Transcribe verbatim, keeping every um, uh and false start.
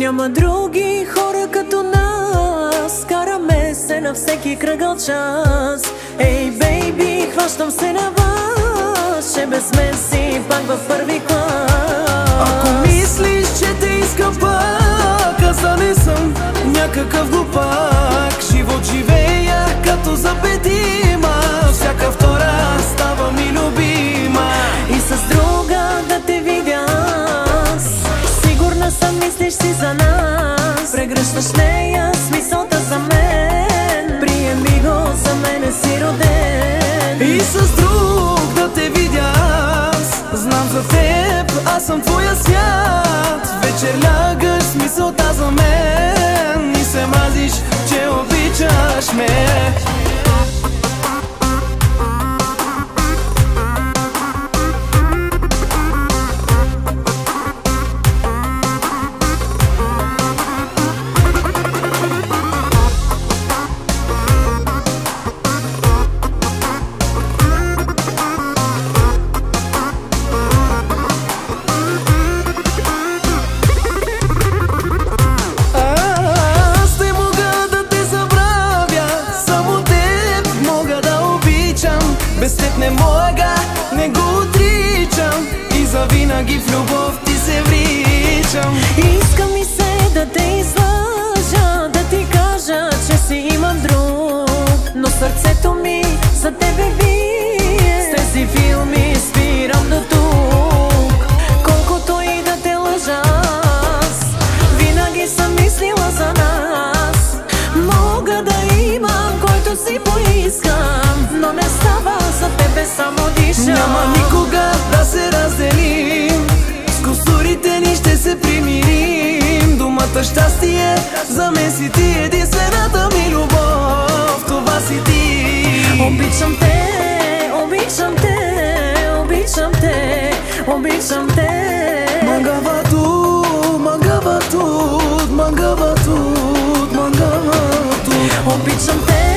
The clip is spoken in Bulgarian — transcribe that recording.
Няма други хора като нас, караме се на всеки кръгъл час. Ей, бейби, хващам се на вас, ще без мен си пак в първи клас. Ако мислиш, че те искам пак, аз да не съм някакъв глупак. Живот живея като за петима, всяка втора става ми любима. И с друга да те видя аз, сигурна съм мислиш си за нас. Прегръщаш нея с мисълта за мен, приеми го, за мене си роден. И с друг да те видя аз, знам за теб, аз съм твоя свят. Вечер лягаш с мисълта за мен и се мразиш, че обичаш ме. Без теб не мога, не го отричам и завинаги в любов ти се вричам. Иска ми се да те излъжа, да ти кажа, че си имам друг, но сърцето ми за тебе вие. С тези филми спирам до тук. Колкото и да те лъжа аз, винаги съм мислила за нас. Мога да имам който си поискам, но не става, за тебе само дишам. Няма никога да се разделим, с кусурите ни ще се примирим. Думата щастие за мен си ти, единствената ми любов, това си ти. Обичам те, обичам те, обичам те, обичам те. Мангавату, мангавату, мангавату, мангавату. Обичам те.